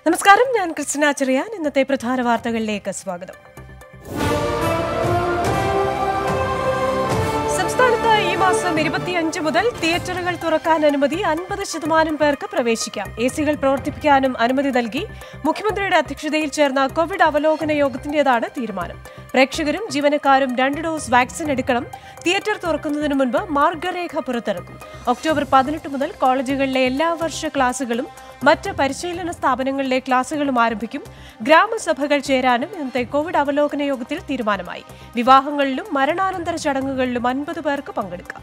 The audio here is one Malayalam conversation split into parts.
നമസ്കാരം, ഞാൻ ക്രിസ്റ്റിന ചെറിയാൻ. ഇന്നത്തെ പ്രധാന വാർത്തകളിലേക്ക് സ്വാഗതം. സംസ്ഥാനത്ത് ഈ മാസം 25 മുതൽ തിയേറ്ററുകൾ തുറക്കാൻ അനുമതി. 50% പേർക്ക് പ്രവേശിക്കാം. എസികൾ പ്രവർത്തിപ്പിക്കാനും അനുമതി നൽകി. മുഖ്യമന്ത്രിയുടെ അധ്യക്ഷതയിൽ ചേർന്ന കോവിഡ് അവലോകന യോഗത്തിന്റേതാണ് തീരുമാനം. പ്രേക്ഷകരും ജീവനക്കാരും 2 ഡോസ് വാക്സിൻ എടുക്കണം. തിയേറ്റർ തുറക്കുന്നതിന് മുൻപ് മാർഗരേഖ പുറത്തിറക്കും. ഒക്ടോബർ 18 മുതൽ കോളേജുകളിലെ എല്ലാ വർഷ ക്ലാസുകളും മറ്റ് പരിശീലന സ്ഥാപനങ്ങളിലെ ക്ലാസുകളും ആരംഭിക്കും. ഗ്രാമസഭകൾ ചേരാനും ഇന്നത്തെ കോവിഡ് അവലോകന യോഗത്തിൽ തീരുമാനമായി. വിവാഹങ്ങളിലും മരണാനന്തര ചടങ്ങുകളിലും 50 പേർക്ക് പങ്കെടുക്കാം.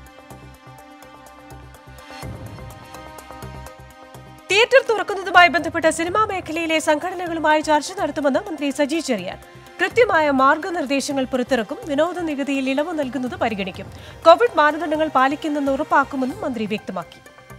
തിയേറ്റർ തുറക്കുന്നതുമായി ബന്ധപ്പെട്ട് സിനിമാ മേഖലയിലെ സംഘടനകളുമായി ചർച്ച നടത്തുമെന്ന് മന്ത്രി സജി ചെറിയാൻ. കൃത്യമായ മാർഗനിർദ്ദേശങ്ങൾ പുറത്തിറക്കും. വിനോദ നികുതിയിൽ ഇളവ് നൽകുന്നത് പരിഗണിക്കും. കോവിഡ് മാനദണ്ഡങ്ങൾ പാലിക്കുന്നെന്ന് ഉറപ്പാക്കുമെന്നും മന്ത്രി വ്യക്തമാക്കി.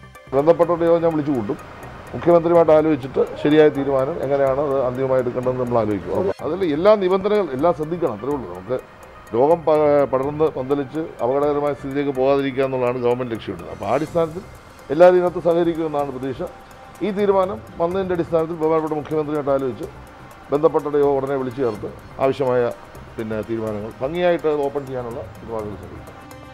മുഖ്യമന്ത്രിയുമായിട്ട് ആലോചിച്ചിട്ട് ശരിയായ തീരുമാനം എങ്ങനെയാണ് അത് അന്തിമമായി എടുക്കേണ്ടതെന്ന് നമ്മൾ ആലോചിക്കും. അതിൽ എല്ലാ നിബന്ധനകൾ എല്ലാം ശ്രദ്ധിക്കണം. അത്രേ ഉള്ളൂ. നമുക്ക് രോഗം പടർന്ന് പന്തലിച്ച് അപകടകരമായ സ്ഥിതിയിലേക്ക് പോകാതിരിക്കുക എന്നുള്ളതാണ് ഗവൺമെൻറ് ലക്ഷ്യമിടുന്നത്. അപ്പോൾ ആ അടിസ്ഥാനത്തിൽ എല്ലാവരും ഇതിനകത്ത് സഹകരിക്കുമെന്നാണ് പ്രതീക്ഷ. ഈ തീരുമാനം വന്നതിൻ്റെ അടിസ്ഥാനത്തിൽ ബഹുമാനപ്പെട്ട മുഖ്യമന്ത്രിയുമായിട്ട് ആലോചിച്ച് ബന്ധപ്പെട്ട യോഗം ഉടനെ വിളിച്ചു ചേർത്ത് ആവശ്യമായ തീരുമാനങ്ങൾ ഭംഗിയായിട്ട് ഓപ്പൺ ചെയ്യാനുള്ള തീരുമാനങ്ങൾ ശ്രദ്ധിക്കും.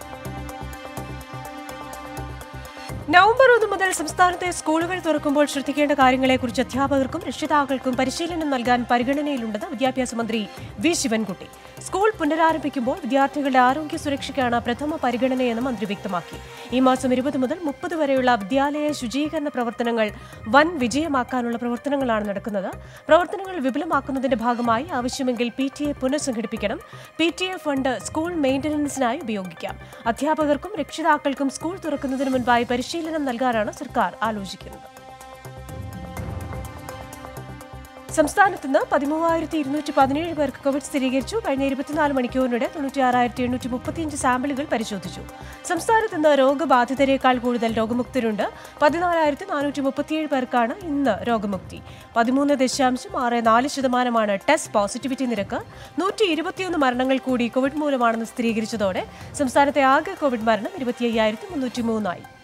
നവംബർ 1 മുതൽ സംസ്ഥാനത്തെ സ്കൂളുകൾ തുറക്കുമ്പോൾ ശ്രദ്ധിക്കേണ്ട കാര്യങ്ങളെക്കുറിച്ച് അധ്യാപകർക്കും രക്ഷിതാക്കൾക്കും പരിശീലനം നൽകാൻ പരിഗണനയിലുണ്ടെന്ന് വിദ്യാഭ്യാസ മന്ത്രി വി ശിവൻകുട്ടി. സ്കൂൾ പുനരാരംഭിക്കുമ്പോൾ വിദ്യാർത്ഥികളുടെ ആരോഗ്യ സുരക്ഷയ്ക്കാണ് പ്രഥമ പരിഗണനയെന്ന് മന്ത്രി വ്യക്തമാക്കി. ഈ മാസം 20 മുതൽ 30 വരെയുള്ള വിദ്യാലയ ശുചീകരണ പ്രവർത്തനങ്ങൾ വൻ വിജയമാക്കാനുള്ള പ്രവർത്തനങ്ങളാണ് നടക്കുന്നത്. പ്രവർത്തനങ്ങൾ വിപുലമാക്കുന്നതിന്റെ ഭാഗമായി ആവശ്യമെങ്കിൽ PTA പുനഃസംഘടിപ്പിക്കണം. PTA ഫണ്ട് സ്കൂൾ മെയിന്റനൻസിനായി ഉപയോഗിക്കാം. അധ്യാപകർക്കും രക്ഷിതാക്കൾക്കും സ്കൂൾ തുറക്കുന്നതിന് മുൻപായി പരിശീലനം നൽകാനാണ് സർക്കാർ ആലോചിക്കുന്നത്. സംസ്ഥാനത്ത് നിന്ന് 13,217 പേർക്ക് കോവിഡ് സ്ഥിരീകരിച്ചു. കഴിഞ്ഞ 24 മണിക്കൂറിനിടെ 96,835 സാമ്പിളുകൾ പരിശോധിച്ചു. സംസ്ഥാനത്ത് നിന്ന് രോഗബാധിതരേക്കാൾ കൂടുതൽ രോഗമുക്തരുണ്ട്. 14,437 പേർക്കാണ് ഇന്ന് രോഗമുക്തി. 13.64% ടെസ്റ്റ് പോസിറ്റിവിറ്റി നിരക്ക്. 121 മരണങ്ങൾ കൂടി കോവിഡ് മൂലമാണെന്ന് സ്ഥിരീകരിച്ചതോടെ സംസ്ഥാനത്തെ ആകെ കോവിഡ് മരണം 25,303 ആയി.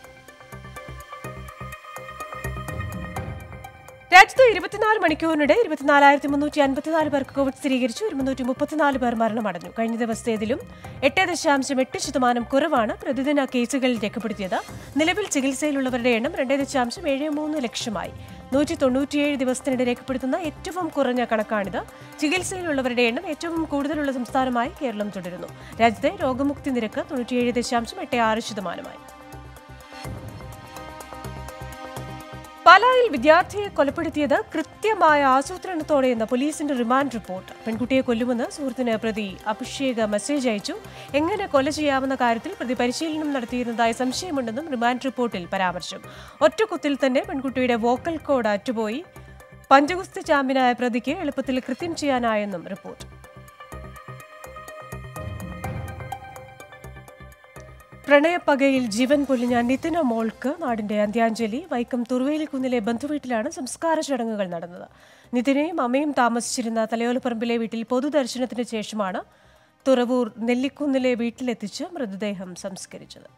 രാജ്യത്ത് 24 മണിക്കൂറിനിടെ 24,354 പേർക്ക് കോവിഡ് സ്ഥിരീകരിച്ചു. 234 പേർ മരണമടഞ്ഞു. കഴിഞ്ഞ ദിവസത്തേതിലും 8.8% കുറവാണ് പ്രതിദിന കേസുകൾ രേഖപ്പെടുത്തിയത്. നിലവിൽ ചികിത്സയിലുള്ളവരുടെ എണ്ണം 2.73 ലക്ഷമായി. 197 ദിവസത്തിനിടെ രേഖപ്പെടുത്തുന്ന ഏറ്റവും കുറഞ്ഞ കണക്കാണിത്. ചികിത്സയിലുള്ളവരുടെ എണ്ണം ഏറ്റവും കൂടുതലുള്ള സംസ്ഥാനമായി കേരളം തുടരുന്നു. രാജ്യത്തെ രോഗമുക്തി നിരക്ക് 97.86%. പാലായിൽ വിദ്യാർത്ഥിയെ കൊലപ്പെടുത്തിയത് കൃത്യമായ ആസൂത്രണത്തോടെയെന്ന് പോലീസിന്റെ റിമാൻഡ് റിപ്പോർട്ട്. പെൺകുട്ടിയെ കൊല്ലുമെന്ന് സുഹൃത്തിന് പ്രതി അഭിഷേക് മെസ്സേജ് അയച്ചു. എങ്ങനെ കൊല ചെയ്യാവുന്ന കാര്യത്തിൽ പ്രതി പരിശീലനം നടത്തിയിരുന്നതായി സംശയമുണ്ടെന്നും റിമാൻഡ് റിപ്പോർട്ടിൽ പരാമർശം. ഒറ്റക്കുത്തിൽ തന്നെ പെൺകുട്ടിയുടെ വോക്കൽ കോഡ് അറ്റുപോയി. പഞ്ചഗുസ്തി ചാമ്പ്യനായ പ്രതിക്ക് എളുപ്പത്തിൽ കൃത്യം ചെയ്യാനായെന്നും റിപ്പോർട്ട്. പ്രണയപ്പകയിൽ ജീവൻ പൊലിഞ്ഞ നിതിന മോൾക്ക് നാടിന്റെ അന്ത്യാഞ്ജലി. വൈക്കം തുറുവേലിക്കുന്നിലെ ബന്ധുവീട്ടിലാണ് സംസ്കാര ചടങ്ങുകൾ നടന്നത്. നിതിനയും അമ്മയും താമസിച്ചിരുന്ന തലയോലപ്പറമ്പിലെ വീട്ടിൽ പൊതുദർശനത്തിന് ശേഷമാണ് തുറവൂർ നെല്ലിക്കുന്നിലെ വീട്ടിലെത്തിച്ച് മൃതദേഹം സംസ്കരിച്ചത്.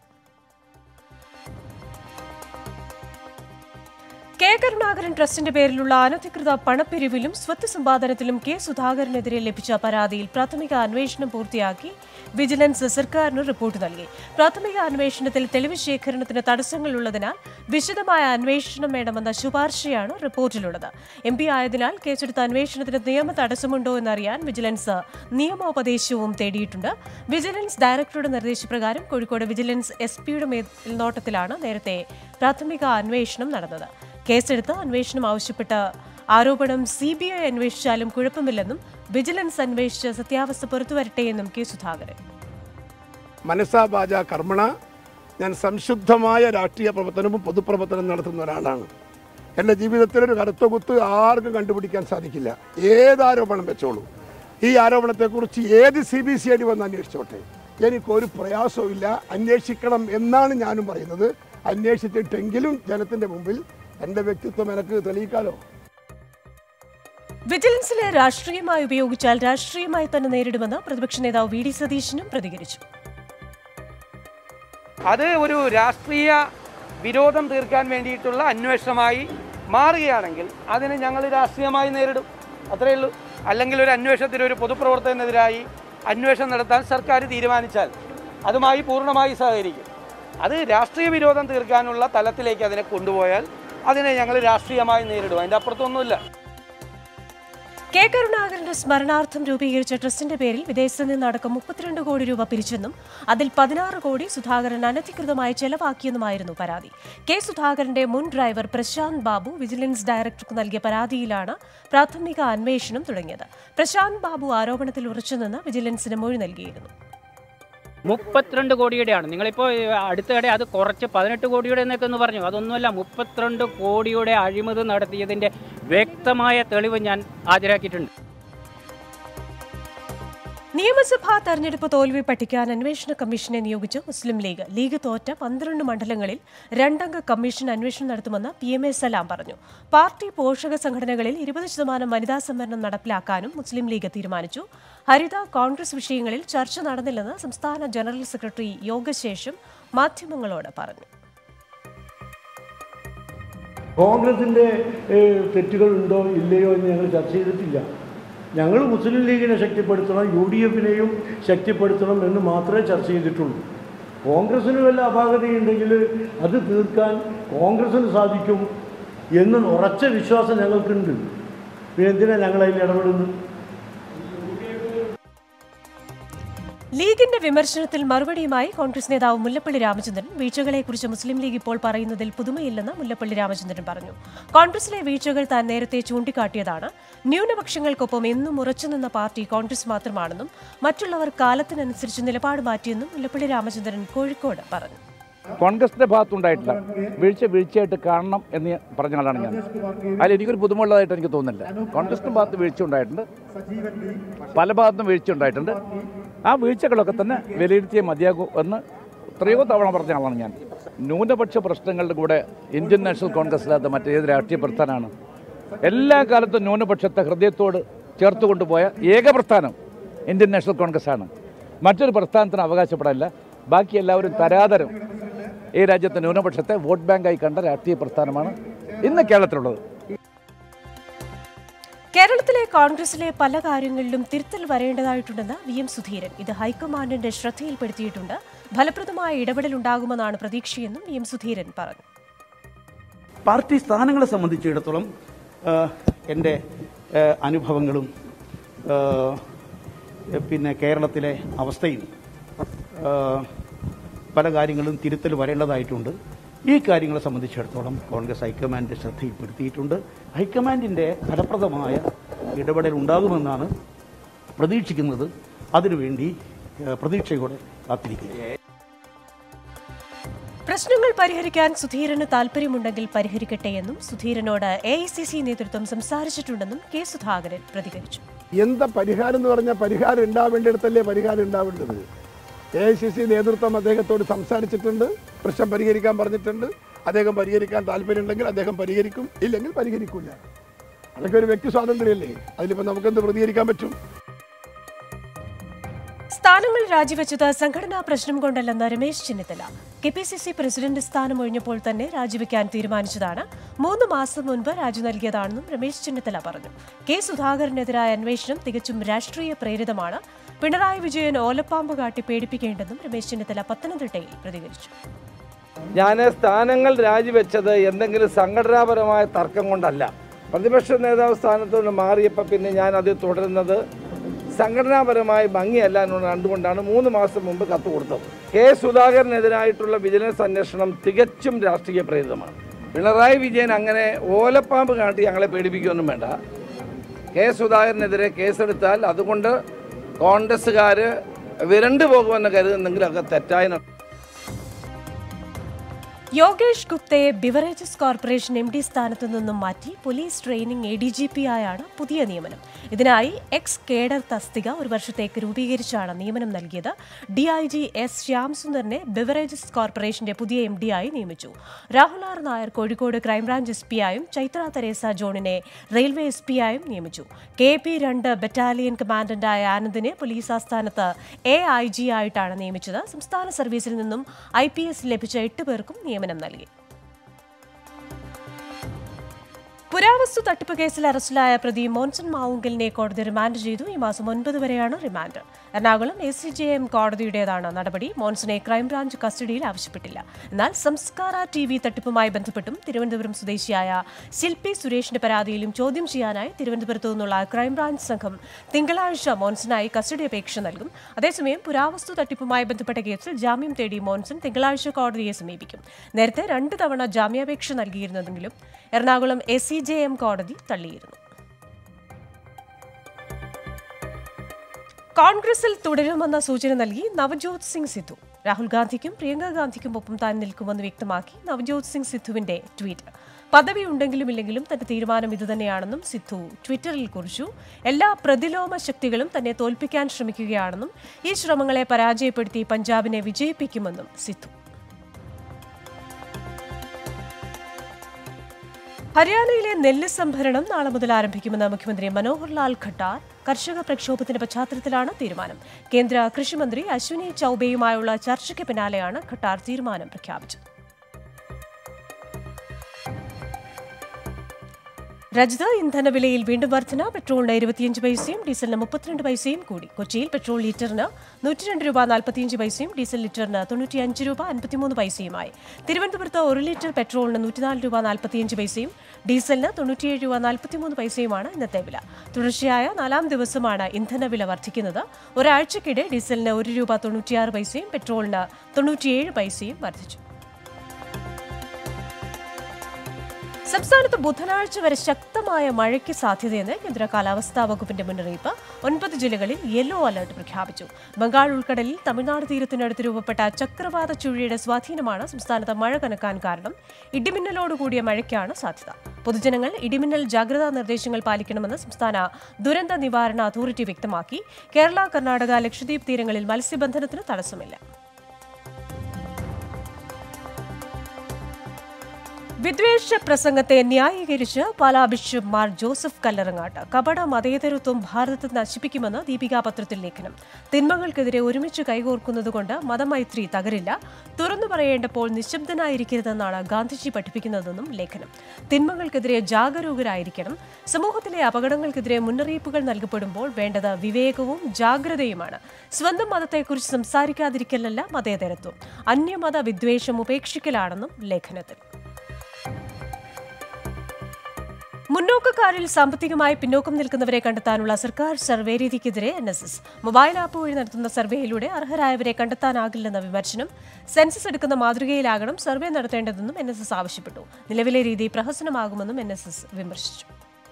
കെ കരുണാകരൻ ട്രസ്റ്റിന്റെ പേരിലുള്ള അനധികൃത പണപ്പിരിവിലും സ്വത്ത് സമ്പാദനത്തിലും കെ സുധാകരനെതിരെ ലഭിച്ച പരാതിയിൽ പ്രാഥമിക അന്വേഷണം പൂർത്തിയാക്കി വിജിലൻസ് സർക്കാരിന് റിപ്പോർട്ട് നൽകി. പ്രാഥമിക അന്വേഷണത്തിൽ തെളിവ് ശേഖരണത്തിന് തടസ്സങ്ങളുള്ളതിനാൽ വിശദമായ അന്വേഷണം വേണമെന്ന ശുപാർശയാണ് റിപ്പോർട്ടിലുള്ളത്. MP ആയതിനാൽ കേസെടുത്ത അന്വേഷണത്തിന് നിയമ തടസ്സമുണ്ടോ എന്നറിയാൻ വിജിലൻസ് നിയമോപദേശവും തേടിയിട്ടുണ്ട്. വിജിലൻസ് ഡയറക്ടറുടെ നിർദ്ദേശപ്രകാരം കോഴിക്കോട് വിജിലൻസ് SP-യുടെ മേൽനോട്ടത്തിലാണ് നേരത്തെ പ്രാഥമിക അന്വേഷണം നടന്നത്. കേസെടുത്ത് അന്വേഷണം ആവശ്യപ്പെട്ട ആരോപണം CBI അന്വേഷിച്ചാലും കുഴപ്പമില്ലെന്നും വിജിലൻസ് അന്വേഷിച്ച് സത്യാവസ്ഥ പുറത്തുവരട്ടെയെന്നും കെ സുധാകരൻ. മനസാ വാച കർമ്മണ ഞാൻ സംശുദ്ധമായ രാഷ്ട്രീയ പ്രവർത്തനവും പൊതുപ്രവർത്തനം നടത്തുന്ന ഒരാളാണ്. എൻ്റെ ജീവിതത്തിലൊരു കറുത്ത കുത്ത് ആർക്കും കണ്ടുപിടിക്കാൻ സാധിക്കില്ല. ഏത് ആരോപണം വെച്ചോളൂ. ഈ ആരോപണത്തെക്കുറിച്ച് ഏത് CBCID വന്ന് അന്വേഷിച്ചോട്ടെ, എനിക്കൊരു പ്രയാസവും ഇല്ല. അന്വേഷിക്കണം എന്നാണ് ഞാനും പറയുന്നത്. അന്വേഷിച്ചിട്ടെങ്കിലും ജനത്തിൻ്റെ മുമ്പിൽ എൻ്റെ വ്യക്തിത്വം എനിക്ക് തെളിയിക്കാലോ. വിജിലൻസിനെ രാഷ്ട്രീയമായി ഉപയോഗിച്ചാൽ രാഷ്ട്രീയമായി തന്നെ നേരിടുമെന്ന് പ്രതിപക്ഷ നേതാവ് VD സതീശനും പ്രതികരിച്ചു. അത് ഒരു രാഷ്ട്രീയ വിരോധം തീർക്കാൻ വേണ്ടിയിട്ടുള്ള അന്വേഷണമായി മാറുകയാണെങ്കിൽ അതിനെ ഞങ്ങൾ രാഷ്ട്രീയമായി നേരിടും, അത്രയേ ഉള്ളൂ. അല്ലെങ്കിൽ ഒരു അന്വേഷണത്തിന് ഒരു പൊതുപ്രവർത്തകനെതിരായി അന്വേഷണം നടത്താൻ സർക്കാർ തീരുമാനിച്ചാൽ അതുമായി പൂർണ്ണമായി സഹകരിക്കും. അത് രാഷ്ട്രീയ വിരോധം തീർക്കാനുള്ള തലത്തിലേക്ക് അതിനെ കൊണ്ടുപോയാൽ അതിനെ ഞങ്ങൾ രാഷ്ട്രീയമായി നേരിടും. അതിൻ്റെ അപ്പുറത്തൊന്നുമില്ല. കെ കരുണാകരന്റെ സ്മരണാർത്ഥം രൂപീകരിച്ച ട്രസ്റ്റിന്റെ പേരിൽ വിദേശത്ത് നിന്നടക്കം 32 കോടി രൂപ പിരിച്ചെന്നും അതിൽ 16 കോടി സുധാകരൻ അനധികൃതമായി ചെലവാക്കിയെന്നുമായിരുന്നു പരാതി. കെ സുധാകരന്റെ മുൻ ഡ്രൈവർ പ്രശാന്ത് ബാബു വിജിലൻസ് ഡയറക്ടർക്ക് നൽകിയ പരാതിയിലാണ് പ്രാഥമിക അന്വേഷണം തുടങ്ങിയത്. പ്രശാന്ത് ബാബു ആരോപണത്തിൽ ഉറച്ചുനിന്ന് വിജിലൻസിന് മൊഴി നൽകിയിരുന്നു. 32 കോടിയുടെയാണ്. നിങ്ങളിപ്പോൾ അടുത്തിടെ അത് കുറച്ച് 18 കോടിയുടെ എന്നൊക്കെ ഒന്ന് പറഞ്ഞു. അതൊന്നുമല്ല, 32 കോടിയുടെ അഴിമതി നടത്തിയതിൻ്റെ വ്യക്തമായ തെളിവ് ഞാൻ ഹാജരാക്കിയിട്ടുണ്ട്. നിയമസഭാ തെരഞ്ഞെടുപ്പ് തോൽവി പഠിക്കാൻ അന്വേഷണ കമ്മീഷനെ നിയോഗിച്ച് മുസ്ലിം ലീഗ്. ലീഗ് തോറ്റ 12 മണ്ഡലങ്ങളിൽ 2 അംഗ കമ്മീഷൻ അന്വേഷണം നടത്തുമെന്ന് PMA സലാം പറഞ്ഞു. പാർട്ടി പോഷക സംഘടനകളിൽ 20% വനിതാ സംവരണം നടപ്പിലാക്കാനും മുസ്ലിം ലീഗ് തീരുമാനിച്ചു. ഹരിത കോൺഗ്രസ് വിഷയങ്ങളിൽ ചർച്ച നടന്നില്ലെന്ന് സംസ്ഥാന ജനറൽ സെക്രട്ടറി യോഗശേഷം മാധ്യമങ്ങളോട് പറഞ്ഞു. കോൺഗ്രസിൻ്റെ തെറ്റുകൾ ഉണ്ടോ ഇല്ലയോ എന്ന് ഞങ്ങൾ ചർച്ച ചെയ്തിട്ടില്ല. ഞങ്ങൾ മുസ്ലിം ലീഗിനെ ശക്തിപ്പെടുത്തണം, UDFനെയും ശക്തിപ്പെടുത്തണം എന്ന് മാത്രമേ ചർച്ച ചെയ്തിട്ടുള്ളൂ. കോൺഗ്രസിന് വല്ല അപാകതയുണ്ടെങ്കിൽ അത് തീർക്കാൻ കോൺഗ്രസിന് സാധിക്കും എന്ന് ഉറച്ച വിശ്വാസം ഞങ്ങൾക്കുണ്ട്. പിന്നെ എന്തിനാണ് ഞങ്ങൾ അതിൽ ഇടപെടുന്നത്? ലീഗിന്റെ വിമർശനത്തിൽ മറുപടിയുമായി കോൺഗ്രസ് നേതാവ് മുല്ലപ്പള്ളി രാമചന്ദ്രൻ വീഴ്ചകളെക്കുറിച്ച് മുസ്ലിം ലീഗ് ഇപ്പോൾ പറയുന്നതിൽ പുതുമയില്ലെന്ന് മുല്ലപ്പള്ളി രാമചന്ദ്രൻ പറഞ്ഞു. കോൺഗ്രസിലെ വീഴ്ചകൾ താൻ നേരത്തെ ചൂണ്ടിക്കാട്ടിയതാണ്. ന്യൂനപക്ഷങ്ങൾക്കൊപ്പം എന്നും ഉറച്ചുനിന്ന പാർട്ടി കോൺഗ്രസ് മാത്രമാണെന്നും മറ്റുള്ളവർ കാലത്തിനനുസരിച്ച് നിലപാട് മാറ്റിയെന്നും മുല്ലപ്പള്ളി രാമചന്ദ്രൻ കോഴിക്കോട് പറഞ്ഞു. കോൺഗ്രസിന്റെ ഭാഗത്തുണ്ടായിട്ടില്ല. വീഴ്ചയായിട്ട് കാണണം എന്ന് പറഞ്ഞ ആളാണ് ഞാൻ. അതിൽ എനിക്കൊരു പുതുമുള്ളതായിട്ട് എനിക്ക് തോന്നുന്നില്ല. കോൺഗ്രസിന്റെ ഭാഗത്ത് വീഴ്ച ഉണ്ടായിട്ടുണ്ട്, പല ഭാഗത്തും വീഴ്ച ഉണ്ടായിട്ടുണ്ട്. ആ വീഴ്ചകളൊക്കെ തന്നെ വിലയിരുത്തിയേ മതിയാകൂ എന്ന് എത്രയോ തവണ പറഞ്ഞ ആളാണ് ഞാൻ. ന്യൂനപക്ഷ പ്രശ്നങ്ങളുടെ കൂടെ ഇന്ത്യൻ നാഷണൽ കോൺഗ്രസിനകത്ത് മറ്റേത് രാഷ്ട്രീയ പ്രസ്ഥാനമാണ് എല്ലാ കാലത്തും ന്യൂനപക്ഷത്തെ ഹൃദയത്തോട് ചേർത്ത് കൊണ്ടുപോയ ഏക പ്രസ്ഥാനം ഇന്ത്യൻ നാഷണൽ കോൺഗ്രസ് ആണ്. മറ്റൊരു പ്രസ്ഥാനത്തിന് അവകാശപ്പെടാനില്ല. ബാക്കി എല്ലാവരും തരാതരം ഈ രാജ്യത്തെ ന്യൂനപക്ഷത്തെ വോട്ട് ബാങ്കായി കണ്ട രാഷ്ട്രീയ പ്രസ്ഥാനമാണ് ഇന്ന് കേരളത്തിലുള്ളത്. കേരളത്തിലെ കോൺഗ്രസിലെ പല കാര്യങ്ങളിലും തിരുത്തൽ വരേണ്ടതായിട്ടുണ്ടെന്ന് VM സുധീരൻ. ഇത് ഹൈക്കമാൻഡിന്റെ ശ്രദ്ധയിൽപ്പെടുത്തിയിട്ടുണ്ട്. ഫലപ്രദമായ ഇടപെടലുണ്ടാകുമെന്നാണ് പ്രതീക്ഷയെന്നും VM സുധീരൻ പറഞ്ഞു. പാർട്ടി സ്ഥാനങ്ങളെ സംബന്ധിച്ചിടത്തോളം എൻ്റെ അനുഭവങ്ങളും പിന്നെ കേരളത്തിലെ അവസ്ഥയും പല കാര്യങ്ങളും തിരുത്തൽ വരേണ്ടതായിട്ടുണ്ട്. ഈ കാര്യങ്ങളെ സംബന്ധിച്ചിടത്തോളം കോൺഗ്രസ് ഹൈക്കമാൻഡിന്റെ ശ്രദ്ധയിൽപ്പെടുത്തിയിട്ടുണ്ട്. ഹൈക്കമാൻഡിന്റെ ഫലപ്രദമായ ഇടപെടൽ ഉണ്ടാകുമെന്നാണ് പ്രതീക്ഷിക്കുന്നത്. അതിനുവേണ്ടി പ്രതീക്ഷയോടെ കാത്തിരിക്കുന്നു. പ്രശ്നങ്ങൾ പരിഹരിക്കാൻ സുധീരന് താൽപര്യമുണ്ടെങ്കിൽ പരിഹരിക്കട്ടെയെന്നും സുധീരനോട് AICC നേതൃത്വം സംസാരിച്ചിട്ടുണ്ടെന്നും കെ സുധാകരൻ പ്രതികരിച്ചു. എന്താ പരിഹാരം എന്ന് പറഞ്ഞാൽ പരിഹാരം ഉണ്ടാവേണ്ടിടത്തല്ലേ പരിഹാരം ഉണ്ടാവേണ്ടത്. AICC നേതൃത്വം അദ്ദേഹത്തോട് സംസാരിച്ചിട്ടുണ്ട്, പ്രശ്നം പരിഹരിക്കാൻ പറഞ്ഞിട്ടുണ്ട്. അദ്ദേഹം പരിഹരിക്കാൻ താല്പര്യമുണ്ടെങ്കിൽ അദ്ദേഹം പരിഹരിക്കും, ഇല്ലെങ്കിൽ പരിഹരിക്കില്ല. അതൊക്കെ ഒരു വ്യക്തി സ്വാതന്ത്ര്യമല്ലേ. അതിലിപ്പോൾ നമുക്കെന്ത് പ്രതികരിക്കാൻ പറ്റും? സ്ഥാനങ്ങൾ രാജിവെച്ചത് സംഘടനാ പ്രശ്നം കൊണ്ടല്ലെന്ന് രമേശ് ചെന്നിത്തല. KPCC പ്രസിഡന്റ് സ്ഥാനം ഒഴിഞ്ഞപ്പോൾ തന്നെ രാജിവെക്കാൻ തീരുമാനിച്ചതാണ്. 3 മാസം മുൻപ് രാജി നൽകിയതാണെന്നും രമേശ് ചെന്നിത്തല പറഞ്ഞു. കെ സുധാകരനെതിരായ അന്വേഷണം തികച്ചും രാഷ്ട്രീയ പ്രേരിതമാണ്. പിണറായി വിജയൻ ഓലപ്പാമ്പ് കാട്ടി പേടിപ്പിക്കേണ്ടെന്നും രമേശ് ചെന്നിത്തല പത്തനംതിട്ടയിൽ പ്രതികരിച്ചു. ഞാൻ സ്ഥാനങ്ങൾ രാജിവെച്ചത് എന്തെങ്കിലും സംഘടനാപരമായ തർക്കം കൊണ്ടല്ല. പ്രതിപക്ഷ നേതാവ് സ്ഥാനത്ത് നിന്ന് മാറിയപ്പോൾ പിന്നെ ഞാൻ അത് തുടരുന്നത് സംഘടനാപരമായ ഭംഗിയല്ല എന്ന് കണ്ടുകൊണ്ടാണ് 3 മാസം മുമ്പ് കത്ത് കൊടുത്തത്. കെ സുധാകരനെതിരായിട്ടുള്ള വിജിലൻസ് അന്വേഷണം തികച്ചും രാഷ്ട്രീയ പ്രേരിതമാണ്. പിണറായി വിജയൻ അങ്ങനെ ഓലപ്പാമ്പ് കാട്ടി ഞങ്ങളെ പേടിപ്പിക്കുകയൊന്നും വേണ്ട. കെ സുധാകരനെതിരെ കേസെടുത്താൽ അതുകൊണ്ട് കോൺഗ്രസ്സുകാർ വിരണ്ടു പോകുമെന്ന് കരുതുന്നെങ്കിൽ അത് തെറ്റായ. യോഗേഷ് ഗുപ്തയെ ബിവറേജസ് കോർപ്പറേഷൻ MD സ്ഥാനത്തു നിന്നും മാറ്റി പോലീസ് ട്രെയിനിംഗ് ADGP ആയാണ് പുതിയ നിയമനം. ഇതിനായി എക്സ് കേഡർ തസ്തിക 1 വർഷത്തേക്ക് രൂപീകരിച്ചാണ് നിയമനം നൽകിയത്. DIG S ശ്യാംസുന്ദറിനെ ബിവറേജസ് കോർപ്പറേഷന്റെ പുതിയ MD ആയി നിയമിച്ചു. Rahul R Nair Kozhikode crime branch SP ആയും ചൈത്ര തെരേസ ജോണിനെ റെയിൽവേ SP ആയും നിയമിച്ചു. KP2 ബറ്റാലിയൻ കമാൻഡന്റായ ആനന്ദിനെ പോലീസ് ആസ്ഥാനത്ത് AIG ആയിട്ടാണ് നിയമിച്ചത്. സംസ്ഥാന സർവീസിൽ നിന്നും IPS ലഭിച്ച 8 പേർക്കും നിയമനം നൽകി. പുരാവസ്തു തട്ടിപ്പ് കേസിൽ അറസ്റ്റിലായ പ്രതി മോൻസൺ മാവുങ്കലിനെ കോടതി റിമാൻഡ് ചെയ്തു. ഈ മാസം 9 വരെയാണ് റിമാൻഡ്. എറണാകുളം ACJM കോടതിയുടേതാണ് നടപടി. മോൻസനെ ക്രൈംബ്രാഞ്ച് കസ്റ്റഡിയിൽ ആവശ്യപ്പെട്ടില്ല. എന്നാൽ സംസ്കാര TV തട്ടിപ്പുമായി ബന്ധപ്പെട്ടും തിരുവനന്തപുരം സ്വദേശിയായ ശില്പി സുരേഷിന്റെ പരാതിയിലും ചോദ്യം ചെയ്യാനായി തിരുവനന്തപുരത്തു നിന്നുള്ള ക്രൈംബ്രാഞ്ച് സംഘം തിങ്കളാഴ്ച മോൻസനായി കസ്റ്റഡി അപേക്ഷ നൽകും. അതേസമയം പുരാവസ്തു തട്ടിപ്പുമായി ബന്ധപ്പെട്ട കേസിൽ ജാമ്യം തേടി മോൻസൺ തിങ്കളാഴ്ച കോടതിയെ സമീപിക്കും. നേരത്തെ 2 തവണ ജാമ്യാപേക്ഷ നൽകിയിരുന്നെങ്കിലും എറണാകുളം ACJM കോടതി തള്ളിയിരുന്നു. കോൺഗ്രസിൽ തുടരുമെന്ന സൂചന നൽകി നവജോത് സിംഗ് സിദ്ധു. രാഹുൽ ഗാന്ധിക്കും പ്രിയങ്ക ഗാന്ധിക്കും ഒപ്പം താൻ നിൽക്കുമെന്ന് വ്യക്തമാക്കി നവജോത് സിംഗ് സിദ്ധുവിന്റെ ട്വീറ്റ്. പദവി ഉണ്ടെങ്കിലും ഇല്ലെങ്കിലും തന്റെ തീരുമാനം ഇതുതന്നെയാണെന്നും സിദ്ധു ട്വിറ്ററിൽ കുറിച്ചു. എല്ലാ പ്രതിലോമ ശക്തികളും തന്നെ തോൽപ്പിക്കാൻ ശ്രമിക്കുകയാണെന്നും ഈ ശ്രമങ്ങളെ പരാജയപ്പെടുത്തി പഞ്ചാബിനെ വിജയിപ്പിക്കുമെന്നും സിദ്ധു. ഹരിയാനയിലെ നെല്ല് സംഭരണം നാളെ മുതൽ ആരംഭിക്കുമെന്ന് മുഖ്യമന്ത്രി മനോഹർ ലാൽ ഖട്ടാർ. കർഷക പ്രക്ഷോഭത്തിന്റെ പശ്ചാത്തലത്തിലാണ് തീരുമാനം. കേന്ദ്ര കൃഷിമന്ത്രി അശ്വിനി ചൌബെയുമായുള്ള ചർച്ചയ്ക്ക് പിന്നാലെയാണ് ഖട്ടാർ തീരുമാനം പ്രഖ്യാപിച്ചത്. രാജ്യത്ത് ഇന്ധനവിലയിൽ വീണ്ടും വർധന. പെട്രോളിന് 25 പൈസയും ഡീസലിന് 32 പൈസയും കൂടി. കൊച്ചിയിൽ പെട്രോൾ ലിറ്ററിന് 102 രൂപ 45 പൈസയും ഡീസൽ ലിറ്ററിന് 95 രൂപ 53 പൈസയുമായി. തിരുവനന്തപുരത്ത് 1 ലിറ്റർ പെട്രോളിന് 104 രൂപ 45 പൈസയും ഡീസലിന് 97 രൂപ 43 പൈസയുമാണ് ഇന്നത്തെ വില. തുടർച്ചയായ 4ാം ദിവസമാണ് ഇന്ധനവില വർദ്ധിക്കുന്നത്. ഒരാഴ്ചക്കിടെ ഡീസലിന് 1 രൂപ 96 പൈസയും പെട്രോളിന് 97 പൈസയും വർദ്ധിച്ചു. സംസ്ഥാനത്ത് ബുധനാഴ്ച വരെ ശക്തമായ മഴയ്ക്ക് സാധ്യതയെന്ന് കേന്ദ്ര കാലാവസ്ഥാ വകുപ്പിന്റെ മുന്നറിയിപ്പ്. 9 ജില്ലകളിൽ യെല്ലോ അലർട്ട് പ്രഖ്യാപിച്ചു. ബംഗാൾ ഉൾക്കടലിൽ തമിഴ്നാട് തീരത്തിനടുത്ത് രൂപപ്പെട്ട ചക്രവാത ചുഴിയുടെ സ്വാധീനമാണ് സംസ്ഥാനത്ത് മഴ കനക്കാൻ കാരണം. ഇടിമിന്നലോടുകൂടിയ മഴയ്ക്കാണ് സാധ്യത. പൊതുജനങ്ങൾ ഇടിമിന്നൽ ജാഗ്രതാ നിർദ്ദേശങ്ങൾ പാലിക്കണമെന്ന് സംസ്ഥാന ദുരന്ത നിവാരണ അതോറിറ്റി വ്യക്തമാക്കി. കേരള, കർണാടക, ലക്ഷദ്വീപ് തീരങ്ങളിൽ മത്സ്യബന്ധനത്തിന് തടസ്സമില്ല. വിദ്വേഷ പ്രസംഗത്തെ ന്യായീകരിച്ച് പാലാ ബിഷപ്പ് മാർ ജോസഫ് കല്ലറങ്ങാട്ട്. കപട മതേതരത്വം ഭാരതത്തെ നശിപ്പിക്കുമെന്ന് ദീപിക പത്രത്തിൽ ലേഖനം. തിന്മകൾക്കെതിരെ ഒരുമിച്ച് കൈകോർക്കുന്നതുകൊണ്ട് മതമൈത്രി തകരില്ല. തുറന്നു പറയേണ്ടപ്പോൾ നിശബ്ദനായിരിക്കരുതെന്നാണ് ഗാന്ധിജി പഠിപ്പിക്കുന്നതെന്നും ലേഖനം. തിന്മകൾക്കെതിരെ ജാഗരൂകരായിരിക്കണം. സമൂഹത്തിലെ അപകടങ്ങൾക്കെതിരെ മുന്നറിയിപ്പുകൾ നൽകപ്പെടുമ്പോൾ വേണ്ടത് വിവേകവും ജാഗ്രതയുമാണ്. സ്വന്തം മതത്തെക്കുറിച്ച് സംസാരിക്കാതിരിക്കലല്ല മതേതരത്വം, അന്യമത വിദ്വേഷം ഉപേക്ഷിക്കലാണെന്നും ലേഖനത്തിൽ. മുന്നോക്കക്കാരിൽ സാമ്പത്തികമായി പിന്നോക്കം നിൽക്കുന്നവരെ കണ്ടെത്താനുള്ള സർക്കാർ സർവേ രീതിക്കെതിരെ NSS. മൊബൈൽ ആപ്പ് വഴി നടത്തുന്ന സർവേയിലൂടെ അർഹരായവരെ കണ്ടെത്താനാകില്ലെന്ന വിമർശനം. സെൻസസ് എടുക്കുന്ന മാതൃകയിലാകണം സർവേ നടത്തേണ്ടതെന്നും NSS ആവശ്യപ്പെട്ടു. നിലവിലെ രീതി പ്രഹസനമാകുമെന്നും NSS വിമർശിച്ചു.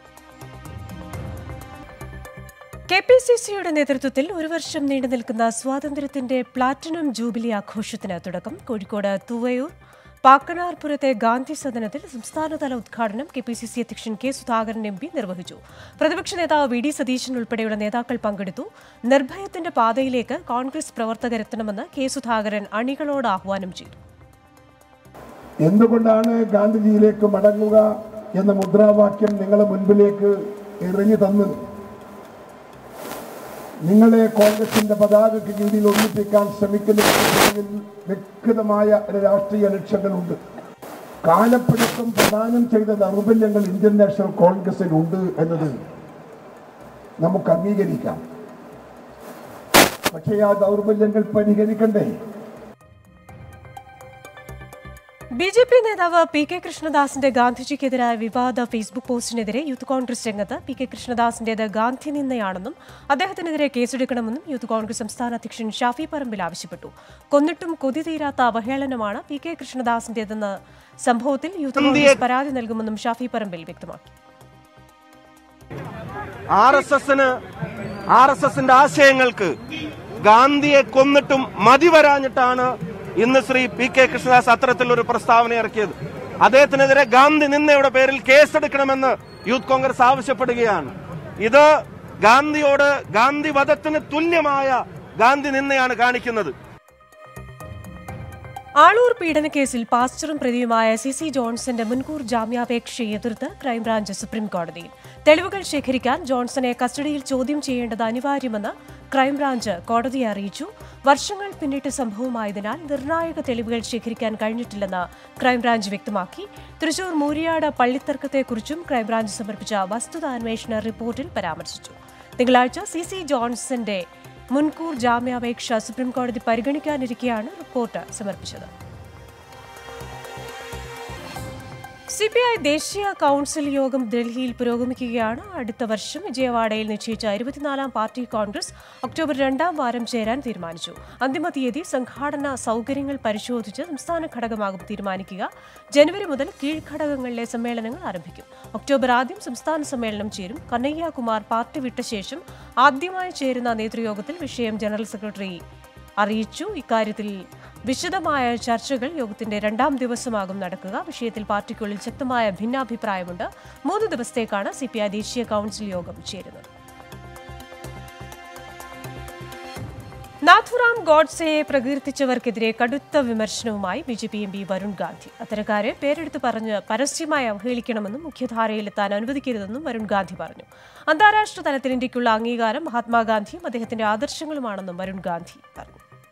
KPCCയുടെ നേതൃത്വത്തിൽ 1 വർഷം നീണ്ടു നിൽക്കുന്ന സ്വാതന്ത്ര്യത്തിന്റെ പ്ലാറ്റിനം ജൂബിലി ആഘോഷത്തിന് തുടക്കം. കോഴിക്കോട് തുവയൂർ പാക്കനാർപുരത്തെ ഗാന്ധി സദനത്തിൽ സംസ്ഥാനതല ഉദ്ഘാടനം KPCC അധ്യക്ഷൻ K. സുധാകരൻ MP നിർവഹിച്ചു. പ്രതിപക്ഷ നേതാവ് VD സതീശൻ ഉൾപ്പെടെയുള്ള നേതാക്കൾ പങ്കെടുത്തു. നിർഭയത്തിന്റെ പാതയിലേക്ക് കോൺഗ്രസ് പ്രവർത്തകരെത്തണമെന്ന് K. സുധാകരൻ അണികളോട് ആഹ്വാനം ചെയ്തു. എന്തുകൊണ്ടാണ് ഗാന്ധിജിയിലേക്ക് മടങ്ങുക എന്ന മുദ്രാവാക്യം നിങ്ങളുടെ മുൻപിലേക്ക് എറിഞ്ഞു തന്നത്? നിങ്ങളെ കോൺഗ്രസിന്റെ പതാകയ്ക്ക് കീഴിൽ ഒന്നിപ്പിക്കാൻ ശ്രമിക്കുന്നതിൽ വ്യക്തമായ രാഷ്ട്രീയ ലക്ഷ്യങ്ങളുണ്ട്. കാലപ്പഴക്കം പ്രദാനം ചെയ്ത ദൗർബല്യങ്ങൾ ഇന്ത്യൻ നാഷണൽ കോൺഗ്രസിനുണ്ട് എന്നത് നമുക്ക് അംഗീകരിക്കാം. പക്ഷേ ആ ദൗർബല്യങ്ങൾ പരിഹരിക്കണ്ടേ? BJP നേതാവ് PK കൃഷ്ണദാസിന്റെ ഗാന്ധിജിക്കെതിരായ വിവാദ ഫേസ്ബുക്ക് പോസ്റ്റിനെതിരെ യൂത്ത് കോൺഗ്രസ് രംഗത്ത്. PK കൃഷ്ണദാസിന്റേത് ഗാന്ധി നിന്ദയാണെന്നും അദ്ദേഹത്തിനെതിരെ കേസെടുക്കണമെന്നും യൂത്ത് കോൺഗ്രസ് സംസ്ഥാന അധ്യക്ഷൻ ഷാഫി പറമ്പിൽ ആവശ്യപ്പെട്ടു. കൊന്നിട്ടും കൊതി തീരാത്ത അവഹേളനമാണ് PK കൃഷ്ണദാസിന്റേതെന്ന സംഭവത്തിൽ യൂത്ത് കോൺഗ്രസ് പരാതി നൽകുമെന്നും ഷാഫി പറമ്പിൽ വ്യക്തമാക്കി. RSSന്റെ ആശയങ്ങൾക്ക് ഗാന്ധിയെ കൊന്നിട്ടും മതി വരാഞ്ഞിട്ടാണ് ഇന്ന് ശ്രീ PK കൃഷ്ണദാസ് അത്തരത്തിലൊരു പ്രസ്താവന ഇറക്കിയത്. അദ്ദേഹത്തിനെതിരെ ഗാന്ധി നിന്ദയുടെ പേരിൽ കേസെടുക്കണമെന്ന് യൂത്ത് കോൺഗ്രസ് ആവശ്യപ്പെടുകയാണ്. ഇത് ഗാന്ധി വധത്തിന് തുല്യമായ ഗാന്ധി നിന്ദയാണ് കാണിക്കുന്നത്. ആളൂർ പീഡനക്കേസിൽ പാസ്റ്ററും പ്രതിയുമായ CC ജോൺസന്റെ മുൻകൂർ ജാമ്യാപേക്ഷയെ എതിർത്ത് ക്രൈംബ്രാഞ്ച് സുപ്രീംകോടതിയിൽ. തെളിവുകൾ ശേഖരിക്കാൻ ജോൺസനെ കസ്റ്റഡിയിൽ ചോദ്യം ചെയ്യേണ്ടത് അനിവാര്യമെന്ന് ക്രൈംബ്രാഞ്ച് കോടതിയെ അറിയിച്ചു. വർഷങ്ങൾ പിന്നിട്ട സംഭവമായതിനാൽ നിർണായക തെളിവുകൾ ശേഖരിക്കാൻ കഴിഞ്ഞിട്ടില്ലെന്ന് ക്രൈംബ്രാഞ്ച് വ്യക്തമാക്കി. തൃശൂർ മൂരിയാട് പള്ളിത്തർക്കത്തെക്കുറിച്ചും ക്രൈംബ്രാഞ്ച് സമർപ്പിച്ച വസ്തുതാന്വേഷണ റിപ്പോർട്ടിൽ പരാമർശിച്ചു. തിങ്കളാഴ്ച CC ജോൺസന്റെ മുൻകൂർ ജാമ്യാപേക്ഷ സുപ്രീംകോടതി പരിഗണിക്കാനിരിക്കെയാണ് റിപ്പോർട്ട് സമർപ്പിച്ചത്. CPI ദേശീയ കൌൺസിൽ യോഗം ഡൽഹിയിൽ പുരോഗമിക്കുകയാണ്. അടുത്ത വർഷം വിജയവാഡയിൽ നിശ്ചയിച്ച 24ാം പാർട്ടി കോൺഗ്രസ് ഒക്ടോബർ 2ാം വാരം ചേരാൻ തീരുമാനിച്ചു. അന്തിമ തീയതി സംഘാടന സൗകര്യങ്ങൾ പരിശോധിച്ച് സംസ്ഥാന ഘടകമാകും തീരുമാനിക്കുക. ജനുവരി മുതൽ കീഴ്ഘടകങ്ങളിലെ സമ്മേളനങ്ങൾ ആരംഭിക്കും. ഒക്ടോബർ ആദ്യം സംസ്ഥാന സമ്മേളനം ചേരും. കനയ്യ കുമാർ പാർട്ടി വിട്ട ശേഷം ആദ്യമായി ചേരുന്ന നേതൃയോഗത്തിൽ വിഷയം ജനറൽ സെക്രട്ടറി അറിയിച്ചു. ഇക്കാര്യത്തിൽ വിശദമായ ചർച്ചകൾ യോഗത്തിന്റെ 2ാം ദിവസമാകും നടക്കുക. വിഷയത്തിൽ പാർട്ടിക്കുള്ളിൽ ശക്തമായ ഭിന്നാഭിപ്രായമുണ്ട്. 3 ദിവസത്തേക്കാണ് CPI ദേശീയ കൌൺസിൽ യോഗം ചേരുന്നത്. നാഥുറാം ഗോഡ്സെയെ പ്രകീർത്തിച്ചവർക്കെതിരെ കടുത്ത വിമർശനവുമായി BJP MP വരുൺ ഗാന്ധി. അത്തരക്കാരെ പേരെടുത്ത് പറഞ്ഞ് പരസ്യമായി അവഹേളിക്കണമെന്നും മുഖ്യധാരയിലെത്താൻ അനുവദിക്കരുതെന്നും വരുൺ ഗാന്ധി പറഞ്ഞു. അന്താരാഷ്ട്ര തലത്തിൽ ഇന്ത്യയ്ക്കുള്ള അംഗീകാരം മഹാത്മാഗാന്ധിയും അദ്ദേഹത്തിന്റെ ആദർശങ്ങളുമാണെന്നും വരുൺ ഗാന്ധി പറഞ്ഞു.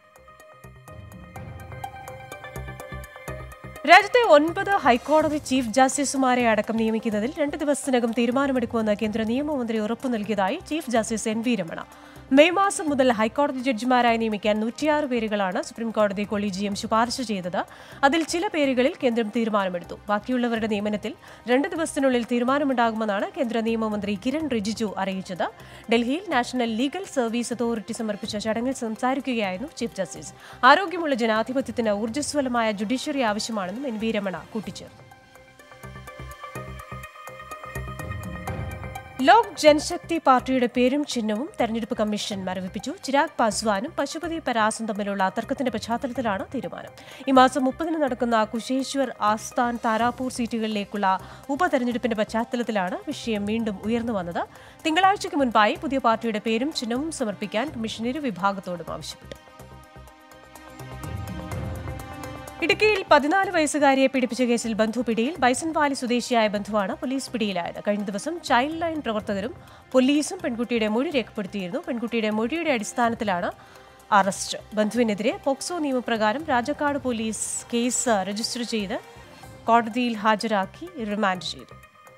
രാജ്യത്തെ 9 ഹൈക്കോടതി ചീഫ് ജസ്റ്റിസുമാരെ അടക്കം നിയമിക്കുന്നതിൽ 2 ദിവസത്തിനകം തീരുമാനമെടുക്കുമെന്ന് കേന്ദ്ര നിയമമന്ത്രി ഉറപ്പു നൽകിയതായി Chief Justice NV Ramana. May മാസം മുതൽ ഹൈക്കോടതി ജഡ്ജിമാരായി നിയമിക്കാൻ 106 പേരുകളാണ് സുപ്രീംകോടതി കൊളീജിയം ശുപാർശ ചെയ്തത്. അതിൽ ചില പേരുകളിൽ കേന്ദ്രം തീരുമാനമെടുത്തു. ബാക്കിയുള്ളവരുടെ നിയമനത്തിൽ 2 ദിവസത്തിനുള്ളിൽ തീരുമാനമുണ്ടാകുമെന്നാണ് കേന്ദ്ര നിയമമന്ത്രി കിരൺ റിജിജു അറിയിച്ചത്. ഡൽഹിയിൽ നാഷണൽ ലീഗൽ സർവീസ് അതോറിറ്റി സമർപ്പിച്ച ചടങ്ങിൽ സംസാരിക്കുകയായിരുന്നു ചീഫ് ജസ്റ്റിസ്. ആരോഗ്യമുള്ള ജനാധിപത്യത്തിന് ഊർജ്ജസ്വലമായ ജുഡീഷ്യറി ആവശ്യമാണെന്നും NV രമണ കൂട്ടിച്ചേർത്തു. ലോക് ജനശക്തി പാർട്ടിയുടെ പേരും ചിഹ്നവും തെരഞ്ഞെടുപ്പ് കമ്മീഷൻ മരവിപ്പിച്ചു. ചിരാഗ് പാസ്വാനും പശുപതി പരാസും തമ്മിലുള്ള തർക്കത്തിന്റെ പശ്ചാത്തലത്തിലാണ് തീരുമാനം. ഈ മാസം 30-ന് നടക്കുന്ന കുശേശ്വർ, ആസ്ഥാൻ, താരാപൂർ സീറ്റുകളിലേക്കുള്ള ഉപതെരഞ്ഞെടുപ്പിന്റെ പശ്ചാത്തലത്തിലാണ് വിഷയം വീണ്ടും ഉയർന്നു വന്നത്. തിങ്കളാഴ്ചയ്ക്ക് മുൻപായി പുതിയ പാർട്ടിയുടെ പേരും ചിഹ്നവും സമർപ്പിക്കാൻ കമ്മീഷൻ ഇരു വിഭാഗത്തോടും ആവശ്യപ്പെട്ടു. ഇടുക്കിയിൽ 14 വയസ്സുകാരിയെ പീഡിപ്പിച്ച കേസിൽ ബന്ധു പിടിയിൽ. ബൈസൺവാലി സ്വദേശിയായ ബന്ധുവാണ് പോലീസ് പിടിയിലായത്. കഴിഞ്ഞ ദിവസം ചൈൽഡ് ലൈൻ പ്രവർത്തകരും പോലീസും പെൺകുട്ടിയുടെ മൊഴി രേഖപ്പെടുത്തിയിരുന്നു. പെൺകുട്ടിയുടെ മൊഴിയുടെ അടിസ്ഥാനത്തിലാണ് അറസ്റ്റ്. ബന്ധുവിനെതിരെ പോക്സോ നിയമപ്രകാരം രാജക്കാട് പോലീസ് കേസ് രജിസ്റ്റർ ചെയ്ത് കോടതിയിൽ ഹാജരാക്കി റിമാൻഡ് ചെയ്തു.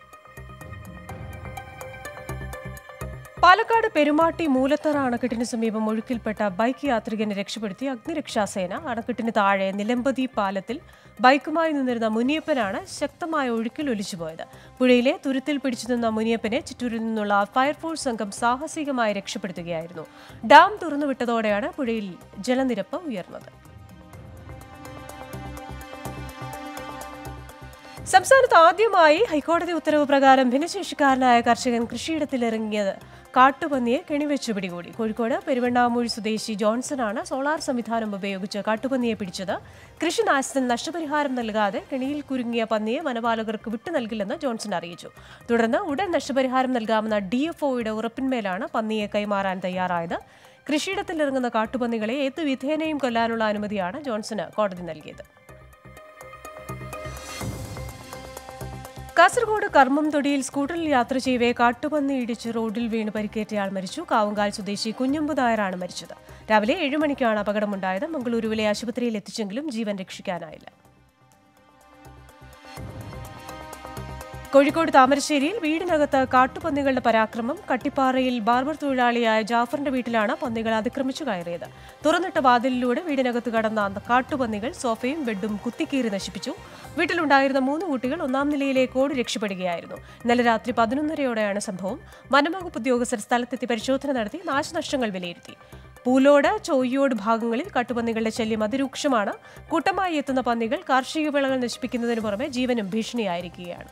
പാലക്കാട് പെരുമാട്ടി മൂലത്തറ അണക്കെട്ടിന് സമീപം ഒഴുക്കിൽപ്പെട്ട ബൈക്ക് യാത്രികനെ രക്ഷപ്പെടുത്തി അഗ്നിരക്ഷാസേന. അണക്കെട്ടിന് താഴെ നിലമ്പതി പാലത്തിൽ ബൈക്കുമായി നിന്നിരുന്ന മുനിയപ്പനാണ് ശക്തമായ ഒഴുക്കിൽ ഒലിച്ചുപോയത്. പുഴയിലെ തുരുത്തിൽ പിടിച്ചുനിന്ന മുനിയപ്പനെ ചിറ്റൂരിൽ നിന്നുള്ള ഫയർഫോഴ്സ് സംഘം സാഹസികമായി രക്ഷപ്പെടുത്തുകയായിരുന്നു. ഡാം തുറന്നുവിട്ടതോടെയാണ് പുഴയിൽ ജലനിരപ്പ് ഉയർന്നത്. സംസ്ഥാനത്ത് ആദ്യമായി ഹൈക്കോടതി ഉത്തരവ് പ്രകാരം ഭിന്നശേഷിക്കാരനായ കർഷകൻ കൃഷിയിടത്തിലിറങ്ങിയത് കാട്ടുപന്നിയെ കെണിവെച്ച് പിടികൂടി. കോഴിക്കോട് പെരുവണ്ണാമൂഴി സ്വദേശി ജോൺസനാണ് സോളാർ സംവിധാനം ഉപയോഗിച്ച് കാട്ടുപന്നിയെ പിടിച്ചത്. കൃഷിനാശത്തിന് നഷ്ടപരിഹാരം നൽകാതെ കെണിയിൽ കുരുങ്ങിയ പന്നിയെ വനപാലകർക്ക് വിട്ടു നൽകില്ലെന്ന് ജോൺസൺ അറിയിച്ചു. തുടർന്ന് ഉടൻ നഷ്ടപരിഹാരം നൽകാമെന്ന DFOയുടെ ഉറപ്പിന്മേലാണ് പന്നിയെ കൈമാറാൻ തയ്യാറായത്. കൃഷിയിടത്തിലിറങ്ങുന്ന കാട്ടുപന്നികളെ ഏതു വിധേനയും കൊല്ലാനുള്ള അനുമതിയാണ് ജോൺസന് കോടതി നൽകിയത്. കാസർഗോഡ് കർമ്മംതൊടിയിൽ സ്കൂട്ടറിൽ യാത്ര ചെയ്യവേ കാട്ടുപന്നി ഇടിച്ച് റോഡിൽ വീണ് പരിക്കേറ്റയാൾ മരിച്ചു. കാവുങ്കാൽ സ്വദേശി കുഞ്ഞമ്പു നായരാണ് മരിച്ചത്. രാവിലെ 7 മണിക്കാണ് അപകടമുണ്ടായത്. മംഗളൂരുവിലെ ആശുപത്രിയിൽ എത്തിച്ചെങ്കിലും ജീവൻ രക്ഷിക്കാനായില്ല. കോഴിക്കോട് താമരശ്ശേരിയിൽ വീടിനകത്ത് കാട്ടുപന്നികളുടെ പരാക്രമം. കട്ടിപ്പാറയിൽ ബാർബർ തൊഴിലാളിയായ ജാഫറിന്റെ വീട്ടിലാണ് പന്നികൾ അതിക്രമിച്ചു കയറിയത്. തുറന്നിട്ട വാതിലിലൂടെ വീടിനകത്ത് കടന്ന കാട്ടുപന്നികൾ സോഫയും ബെഡും കുത്തിക്കീറി നശിപ്പിച്ചു. വീട്ടിലുണ്ടായിരുന്ന 3 കുട്ടികൾ 1ാം നിലയിലേക്ക് ഓടി രക്ഷപ്പെടുകയായിരുന്നു. ഇന്നലെ രാത്രി 11:30യോടെയാണ് സംഭവം. വനംവകുപ്പ് ഉദ്യോഗസ്ഥർ സ്ഥലത്തെത്തി പരിശോധന നടത്തി നാശനഷ്ടങ്ങൾ വിലയിരുത്തി. പൂലോട്, ചോയ്യോട് ഭാഗങ്ങളിൽ കാട്ടുപന്നികളുടെ ശല്യം അതിരൂക്ഷമാണ്. കൂട്ടമായി എത്തുന്ന പന്നികൾ കാർഷിക വിളകൾ നശിപ്പിക്കുന്നതിന് പുറമെ ജീവനും ഭീഷണിയായിരിക്കുകയാണ്.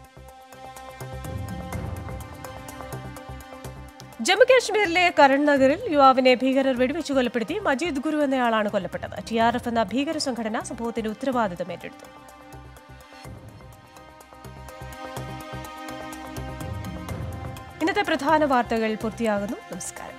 ജമ്മുകാശ്മീരിലെ കരൺ നഗറിൽ യുവാവിനെ ഭീകരർ വെടിവെച്ചു കൊലപ്പെടുത്തി. മജീദ് ഗുരു എന്നയാളാണ് കൊല്ലപ്പെട്ടത്. TRF എന്ന ഭീകര സംഘടന സംഭവത്തിന്റെ ഉത്തരവാദിത്തം ഏറ്റെടുത്തു. ഇന്നത്തെ പ്രധാന വാർത്തകൾ പൂർത്തിയാകുന്നു. നമസ്കാരം.